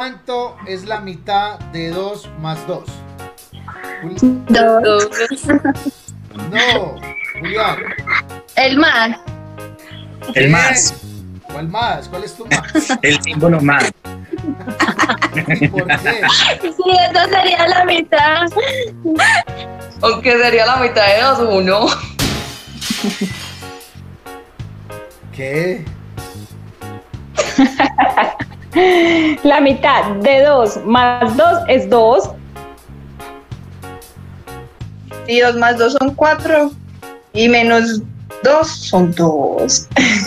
¿Cuánto es la mitad de 2 más 2? Dos. No, Julián. El más. El más. ¿Cuál más? ¿Cuál es tu más? El símbolo más. ¿Por qué? Sí, eso sería la mitad. Aunque sería la mitad de 2, 1. ¿Qué? La mitad de 2 más 2 es 2. Y 2 más 2 son 4. Y menos 2 son 2.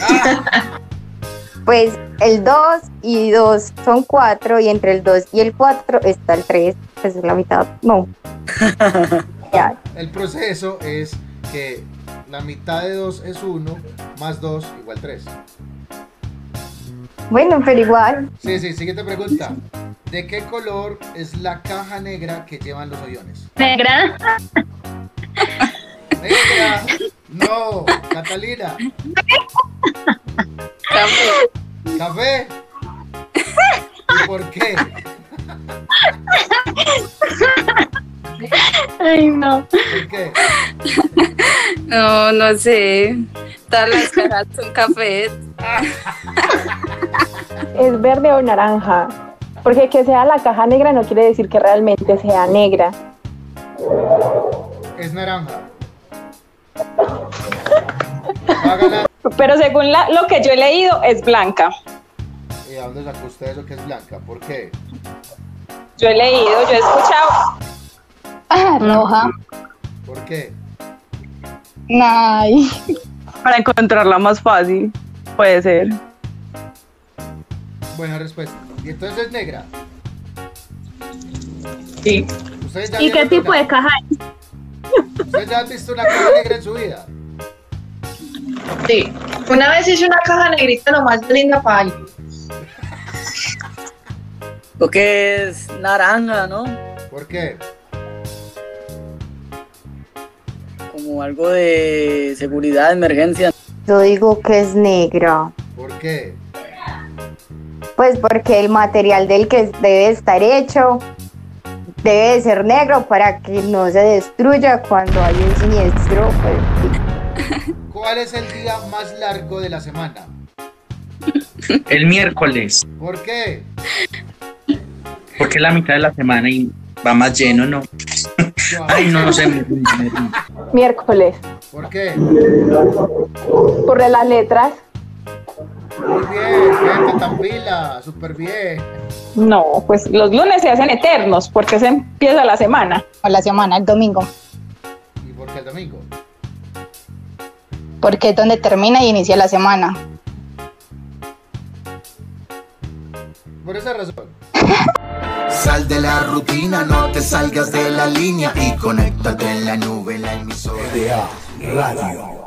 Pues el 2 y 2 son 4 y entre el 2 y el 4 está el 3. Pues es la mitad, no. Ya. El proceso es que la mitad de 2 es 1, más 2 igual 3. Bueno, pero igual. Sí, siguiente pregunta. ¿De qué color es la caja negra que llevan los aviones? Negra. ¡Negra! No, Catalina. ¿Café? ¿Y por qué? Ay, no. ¿Por qué? No, no sé. Todas las cajas son cafés. ¿Es verde o naranja? Porque que sea la caja negra no quiere decir que realmente sea negra. Es naranja. Págala. Pero según lo que yo he leído, es blanca. ¿Y a dónde sacó usted eso que es blanca? ¿Por qué? Yo he leído, yo he escuchado. Roja. ¿Por qué? Ay. Para encontrarla más fácil, puede ser. Buena respuesta. ¿Y entonces es negra? Sí. ¿Ustedes ya ¿Y qué vieron tipo una- de caja es? ¿Ustedes ya han visto una caja negra en su vida? Sí. Una vez hice una caja negrita nomás linda para alguien. Lo que es naranja, ¿no? ¿Por qué? Como algo de seguridad, emergencia. Yo digo que es negra. ¿Por qué? Pues porque el material del que debe estar hecho debe de ser negro para que no se destruya cuando hay un siniestro. Pues, ¿Cuál es el día más largo de la semana? El miércoles. ¿Por qué? Porque es la mitad de la semana y va más lleno, ¿no? Ay, no sé. me rindo. Miércoles. ¿Por qué? Por las letras. Muy bien, gente tan pila, súper bien. No, pues los lunes se hacen eternos porque se empieza la semana. O la semana, el domingo, ¿Y por qué el domingo? porque es donde termina y inicia la semana. Por esa razón. Sal de la rutina, no te salgas de la línea y conéctate en la nube, la emisora. RDA Radio.